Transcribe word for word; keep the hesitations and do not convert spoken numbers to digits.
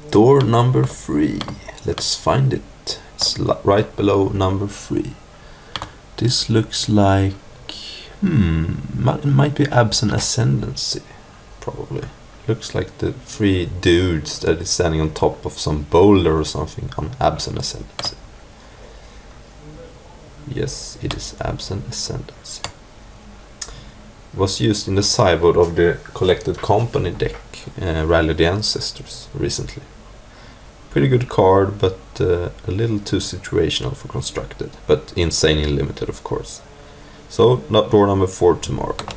Door number three. Let's find it. It's right below number three. This looks like... Hmm... It might be Absent Ascendancy. Probably. Looks like the three dudes that is standing on top of some boulder or something on Absent Ascendancy. Yes, it is Absent Ascendancy. It was used in the sideboard of the Collected Company deck, uh, Rally the Ancestors, recently. Pretty good card, but uh, a little too situational for Constructed, but insanely limited, of course. So, door number four tomorrow.